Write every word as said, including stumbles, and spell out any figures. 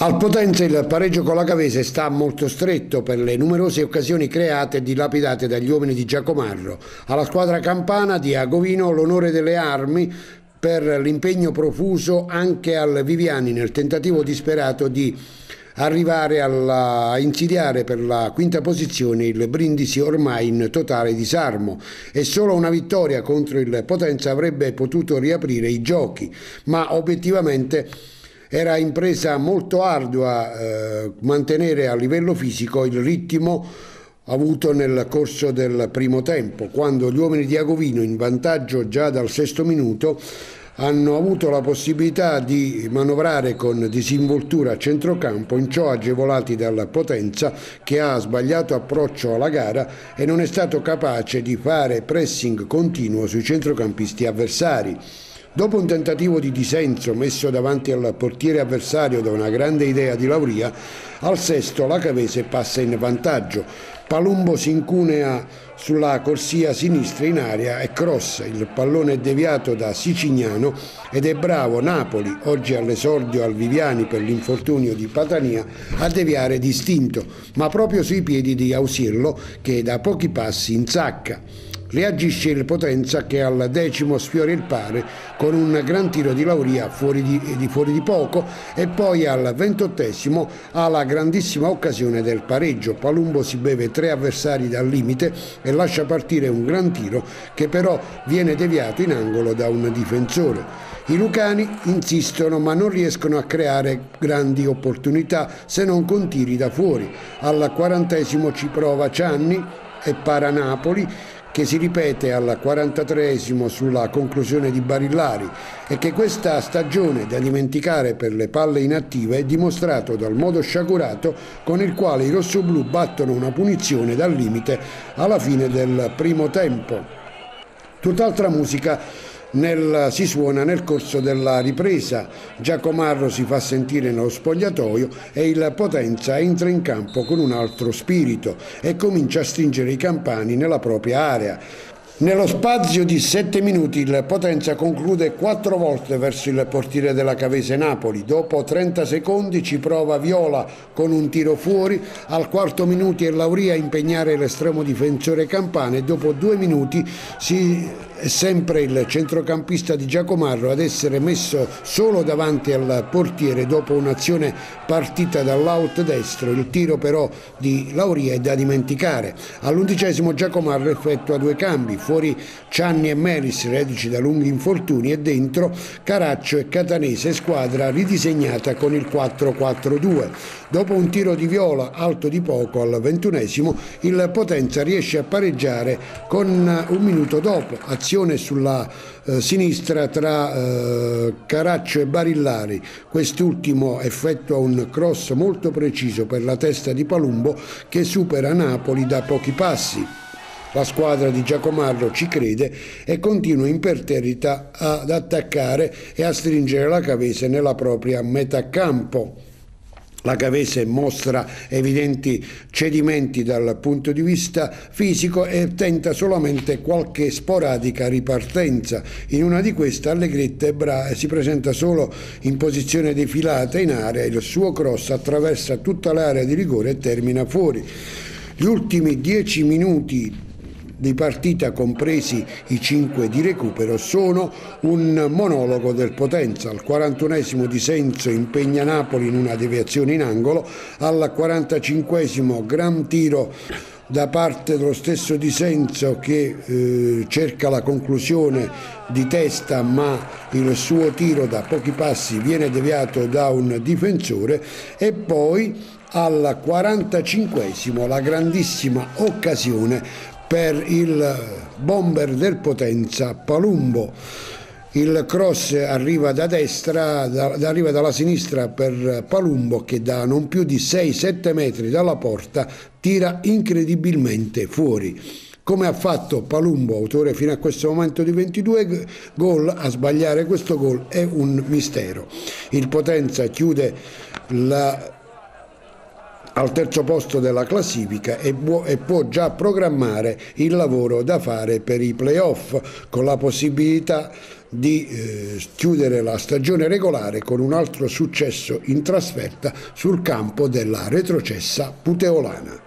Al Potenza il pareggio con la Cavese sta molto stretto per le numerose occasioni create e dilapidate dagli uomini di Giacomarro. Alla squadra campana di Agovino l'onore delle armi per l'impegno profuso anche al Viviani nel tentativo disperato di arrivare alla, a insidiare per la quinta posizione il Brindisi ormai in totale disarmo, e solo una vittoria contro il Potenza avrebbe potuto riaprire i giochi, ma obiettivamente era impresa molto ardua eh, mantenere a livello fisico il ritmo avuto nel corso del primo tempo, quando gli uomini di Agovino, in vantaggio già dal sesto minuto, hanno avuto la possibilità di manovrare con disinvoltura a centrocampo, in ciò agevolati dal Potenza, che ha sbagliato approccio alla gara e non è stato capace di fare pressing continuo sui centrocampisti avversari. Dopo un tentativo di disenso messo davanti al portiere avversario da una grande idea di Lauria, al sesto la Cavese passa in vantaggio. Palumbo si incunea sulla corsia sinistra in area e cross, il pallone è deviato da Sicignano ed è bravo Napoli, oggi all'esordio al Viviani per l'infortunio di Patania, a deviare distinto, ma proprio sui piedi di Ausillo che da pochi passi insacca. Reagisce il Potenza che al decimo sfiora il pari con un gran tiro di Lauria fuori di, di, fuori di poco, e poi al ventottesimo ha la grandissima occasione del pareggio. Palumbo si beve tre avversari dal limite e lascia partire un gran tiro che però viene deviato in angolo da un difensore. I lucani insistono ma non riescono a creare grandi opportunità se non con tiri da fuori. Al quarantesimo ci prova Cianni e para Napoli, che si ripete al quarantatreesimo sulla conclusione di Barillari, e che questa stagione da dimenticare per le palle inattive è dimostrato dal modo sciagurato con il quale i rossoblù battono una punizione dal limite alla fine del primo tempo. Tutt'altra musica Nel, si suona nel corso della ripresa. Giacomarro si fa sentire nello spogliatoio e il Potenza entra in campo con un altro spirito e comincia a stringere i campani nella propria area. Nello spazio di sette minuti il Potenza conclude quattro volte verso il portiere della Cavese Napoli. Dopo trenta secondi ci prova Viola con un tiro fuori, al quarto minuto è Lauria a impegnare l'estremo difensore campano e dopo due minuti si è sempre il centrocampista di Giacomarro ad essere messo solo davanti al portiere dopo un'azione partita dall'out destro. Il tiro però di Lauria è da dimenticare. All'undicesimo Giacomarro effettua due cambi, fuori Cianni e Melis reduci da lunghi infortuni e dentro Caraccio e Catanese, squadra ridisegnata con il quattro quattro due. Dopo un tiro di Viola alto di poco al ventunesimo il Potenza riesce a pareggiare con un minuto dopo, azione sulla eh, sinistra tra eh, Caraccio e Barillari. Quest'ultimo effettua un cross molto preciso per la testa di Palumbo che supera Napoli da pochi passi. La squadra di Giacomarro ci crede e continua imperterrita ad attaccare e a stringere la Cavese nella propria metà campo. La Cavese mostra evidenti cedimenti dal punto di vista fisico e tenta solamente qualche sporadica ripartenza. In una di queste Allegretti si presenta solo in posizione defilata in area, il suo cross attraversa tutta l'area di rigore e termina fuori. Gli ultimi dieci minuti di partita, compresi i cinque di recupero, sono un monologo del Potenza. Al quarantunesimo Di Senso impegna Napoli in una deviazione in angolo, al quarantacinquesimo gran tiro da parte dello stesso Di Senso che eh, cerca la conclusione di testa, ma il suo tiro da pochi passi viene deviato da un difensore, e poi al quarantacinquesimo la grandissima occasione per il bomber del Potenza Palumbo. Il cross arriva da destra, da, arriva dalla sinistra per Palumbo che da non più di sei sette metri dalla porta tira incredibilmente fuori. Come ha fatto Palumbo, autore fino a questo momento di ventidue gol, a sbagliare questo gol è un mistero. Il Potenza chiude la al terzo posto della classifica e, e può già programmare il lavoro da fare per i playoff, con la possibilità di eh, chiudere la stagione regolare con un altro successo in trasferta sul campo della retrocessa puteolana.